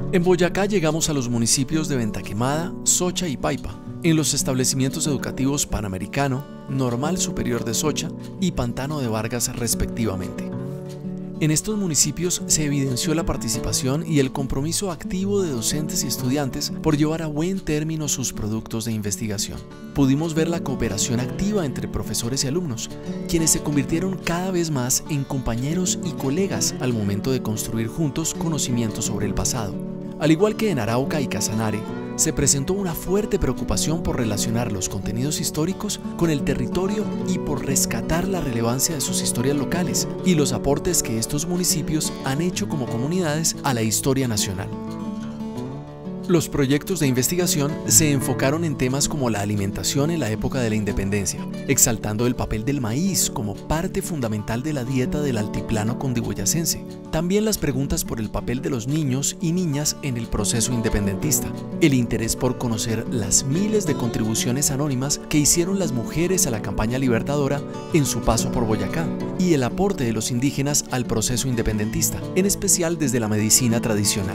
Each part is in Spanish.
En Boyacá llegamos a los municipios de Ventaquemada, Socha y Paipa, en los establecimientos educativos Panamericano, Normal Superior de Socha y Pantano de Vargas respectivamente. En estos municipios se evidenció la participación y el compromiso activo de docentes y estudiantes por llevar a buen término sus productos de investigación. Pudimos ver la cooperación activa entre profesores y alumnos, quienes se convirtieron cada vez más en compañeros y colegas al momento de construir juntos conocimientos sobre el pasado. Al igual que en Arauca y Casanare, se presentó una fuerte preocupación por relacionar los contenidos históricos con el territorio y por rescatar la relevancia de sus historias locales y los aportes que estos municipios han hecho como comunidades a la historia nacional. Los proyectos de investigación se enfocaron en temas como la alimentación en la época de la independencia, exaltando el papel del maíz como parte fundamental de la dieta del altiplano cundiboyacense. También las preguntas por el papel de los niños y niñas en el proceso independentista, el interés por conocer las miles de contribuciones anónimas que hicieron las mujeres a la campaña libertadora en su paso por Boyacá, y el aporte de los indígenas al proceso independentista, en especial desde la medicina tradicional.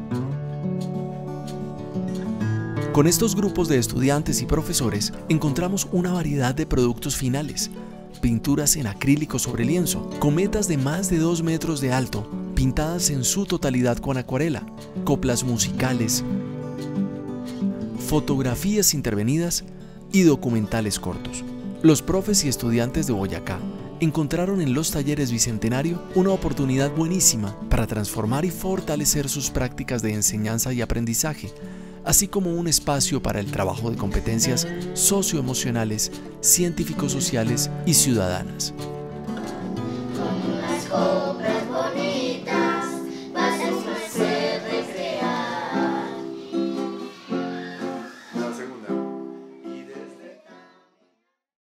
Con estos grupos de estudiantes y profesores encontramos una variedad de productos finales: pinturas en acrílico sobre lienzo, cometas de más de 2 metros de alto, pintadas en su totalidad con acuarela, coplas musicales, fotografías intervenidas y documentales cortos. Los profes y estudiantes de Boyacá encontraron en los talleres Bicentenario una oportunidad buenísima para transformar y fortalecer sus prácticas de enseñanza y aprendizaje, así como un espacio para el trabajo de competencias socioemocionales, científico-sociales y ciudadanas.